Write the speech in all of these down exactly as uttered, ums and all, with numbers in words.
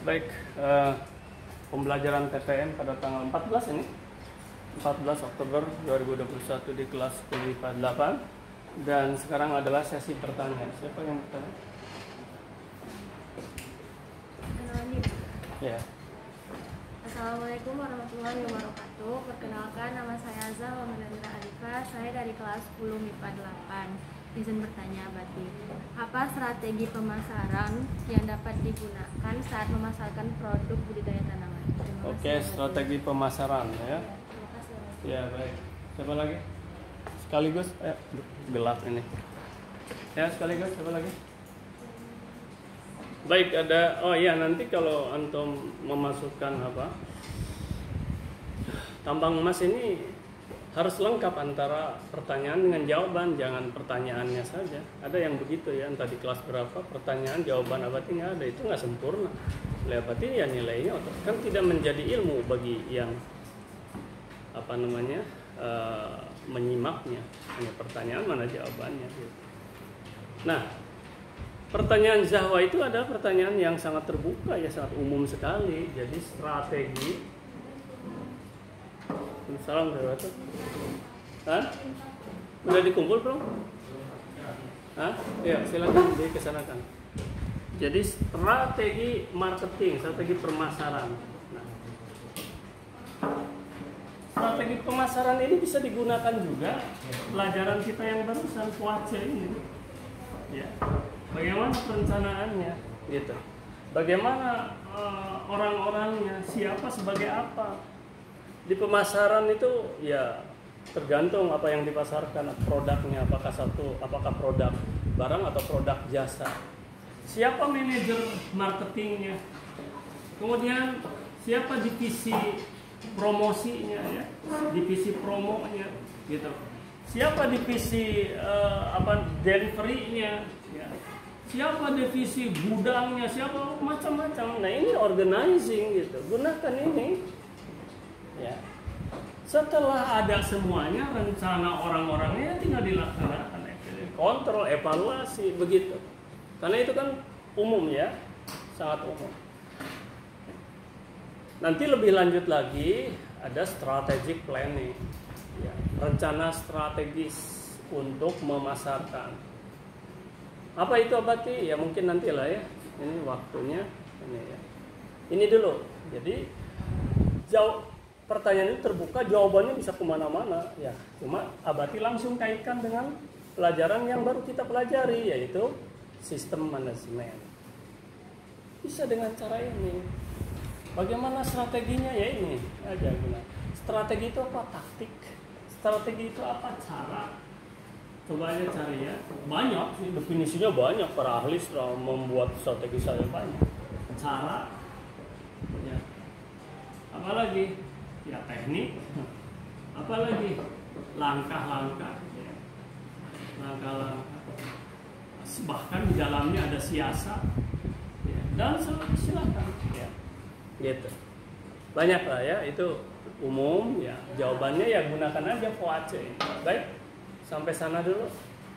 Baik, uh, pembelajaran T T M pada tanggal empat belas ini, empat belas Oktober dua ribu dua puluh satu di kelas sepuluh I P A delapan. Dan sekarang adalah sesi pertanyaan. Siapa yang bertanya? Ya. Assalamualaikum warahmatullahi wabarakatuh. Perkenalkan, nama saya Azza Wamanandra Arifah. Saya dari kelas sepuluh I P A delapan. Izin bertanya, Bati, apa strategi pemasaran yang dapat digunakan saat memasarkan produk budidaya tanaman? Oke, okay, strategi pemasaran ya. Terima kasih. Ya, baik. Siapa lagi? Sekaligus, eh, gelap ini. Ya, sekaligus, siapa lagi? Baik, ada, oh iya, nanti kalau antum memasukkan apa, tambang emas ini harus lengkap antara pertanyaan dengan jawaban, jangan pertanyaannya saja. Ada yang begitu ya, entah di kelas berapa, pertanyaan, jawaban abadi nggak ada, itu nggak sempurna. Abadi ya nilainya kan tidak menjadi ilmu bagi yang apa namanya uh, menyimaknya. Hanya pertanyaan mana jawabannya. Gitu. Nah, pertanyaan Zahwa itu ada pertanyaan yang sangat terbuka ya, sangat umum sekali. Jadi strategi. Salam warahmatullahi wabarakatuh. Hah? Udah dikumpul belum? Hah? Ya, silakan dikesanakan. Jadi strategi marketing, strategi pemasaran. Nah, strategi pemasaran ini bisa digunakan juga pelajaran kita yang barusan Puace ini. Ya. Bagaimana perencanaannya, gitu. Bagaimana uh, orang-orangnya, siapa sebagai apa. Di pemasaran itu ya tergantung apa yang dipasarkan, produknya apakah satu, apakah produk barang atau produk jasa. Siapa manajer marketingnya, kemudian siapa divisi promosinya ya, divisi promonya gitu. Siapa divisi uh, apa deliverynya, ya. Siapa divisi gudangnya, siapa macam-macam. Nah ini organizing gitu, gunakan ini. Ya. Setelah ada semuanya, rencana orang-orangnya tinggal dilaksanakan, kontrol, evaluasi, begitu. Karena itu kan umum ya, sangat umum. Nanti lebih lanjut lagi ada strategic planning, ya, rencana strategis untuk memasarkan. Apa itu abati? Ya mungkin nantilah ya. Ini waktunya, ini ya. Ini dulu. Jadi jauh. Pertanyaan itu terbuka, jawabannya bisa kemana-mana ya. Cuma abati langsung kaitkan dengan pelajaran yang baru kita pelajari, yaitu sistem manajemen. Bisa dengan cara ini. Bagaimana strateginya? Ya ini aja guna. Strategi itu apa? Taktik. Strategi itu apa? Cara. Coba aja cari ya. Banyak sih, definisinya banyak. Para ahli sudah membuat strategi saya banyak. Cara. Ya. Apalagi? Ya teknik, apalagi langkah-langkah, ya. langkah-langkah, bahkan di dalamnya ada siasat, ya. Dan silakan, ya. Gitu. Banyak lah ya, itu umum, ya. Jawabannya ya gunakan aja Puace. Baik, sampai sana dulu.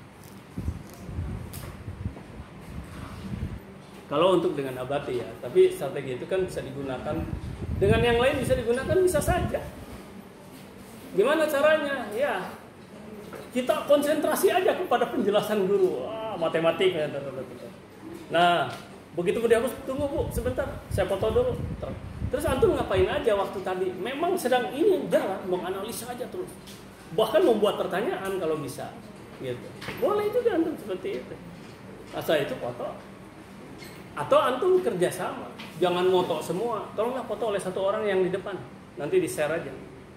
Kalau untuk dengan abati ya, tapi strategi itu kan bisa digunakan. Dengan yang lain bisa digunakan, bisa saja. Gimana caranya? Ya, kita konsentrasi aja kepada penjelasan guru. Ah, matematik. Nah, begitu dihapus, tunggu bu, sebentar, saya foto dulu. Terus antum ngapain aja waktu tadi? Memang sedang ini jalan, menganalisa aja terus. Bahkan membuat pertanyaan kalau bisa. Gitu. Boleh juga antum seperti itu. Asal itu foto. Atau antum kerjasama, jangan moto semua, tolonglah foto oleh satu orang yang di depan, nanti di share aja.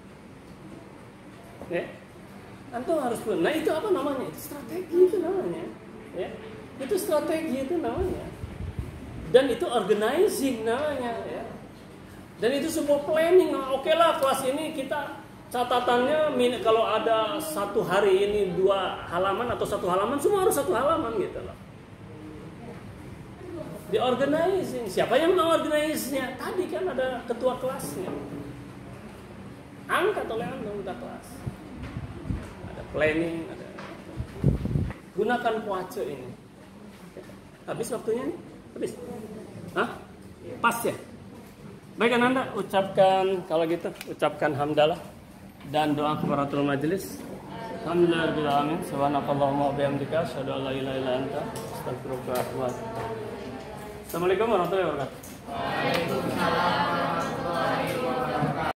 Ya, antum harus pun. Nah itu apa namanya? Itu strategi itu namanya. Ya, itu strategi itu namanya. Dan itu organizing namanya. Ya. Dan itu sebuah planning. Nah, oke lah kelas ini kita catatannya kalau ada satu hari ini dua halaman atau satu halaman, semua harus satu halaman gitu loh. Di organizing, siapa yang mau organize-nya? Tadi kan ada ketua kelasnya. Angkat oleh anggota kelas. Ada planning, ada. Gunakan Puace ini. Habis waktunya nih? Habis? Hah? Pas ya? Baik Ananda, ucapkan kalau gitu, ucapkan hamdalah dan doa kafaratul majelis. Alhamdulillahirabbil alamin. Subhanakallahumma wa bihamdika asyhadu an la ilaha illa anta astaghfiruka wa atubu ilaik. Assalamualaikum warahmatullahi wabarakatuh. Waalaikumsalam.